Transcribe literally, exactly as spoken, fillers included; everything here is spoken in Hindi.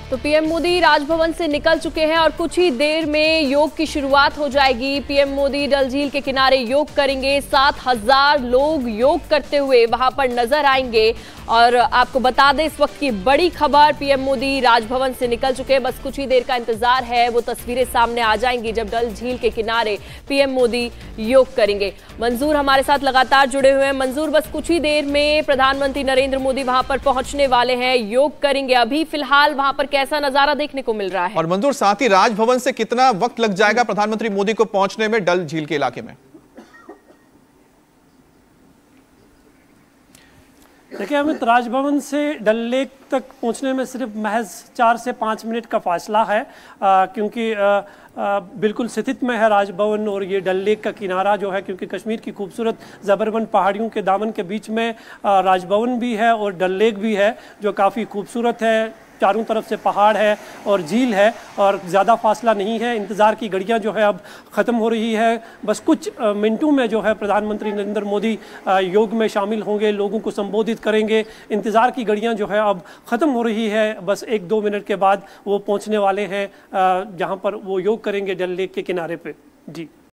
तो पीएम मोदी राजभवन से निकल चुके हैं और कुछ ही देर में योग की शुरुआत हो जाएगी। पीएम मोदी डल झील के किनारे योग करेंगे। सात हजार लोग योग करते हुए वहां पर नजर आएंगे। और आपको बता दें, इस वक्त की बड़ी खबर, पीएम मोदी राजभवन से निकल चुके हैं। बस कुछ ही देर का इंतजार है, वो तस्वीरें सामने आ जाएंगी जब डल झील के किनारे पीएम मोदी योग करेंगे। मंजूर हमारे साथ लगातार जुड़े हुए हैं। मंजूर, बस कुछ ही देर में प्रधानमंत्री नरेंद्र मोदी वहां पर पहुंचने वाले हैं, योग करेंगे। अभी फिलहाल वहां पर कैसा नजारा देखने को मिल रहा है? और मंजूर, साथ ही राजभवन से कितना वक्त लग जाएगा प्रधानमंत्री मोदी को पहुंचने में डल झील के इलाके में? देखिए अमित, राजभवन से डल लेक तक पहुंचने में सिर्फ महज चार से पाँच मिनट का फासला है, आ, क्योंकि आ, आ, बिल्कुल स्थित में है राजभवन और ये डल लेक का किनारा जो है, क्योंकि कश्मीर की खूबसूरत ज़बरवन पहाड़ियों के दामन के बीच में आ, राजभवन भी है और डल लेक भी है जो काफ़ी खूबसूरत है। चारों तरफ से पहाड़ है और झील है और ज़्यादा फासला नहीं है। इंतज़ार की घड़ियां जो है अब ख़त्म हो रही है। बस कुछ मिनटों में जो है प्रधानमंत्री नरेंद्र मोदी योग में शामिल होंगे, लोगों को संबोधित करेंगे। इंतज़ार की घड़ियां जो है अब ख़त्म हो रही है। बस एक दो मिनट के बाद वो पहुंचने वाले हैं जहां पर वो योग करेंगे डल लेक के किनारे पे। जी।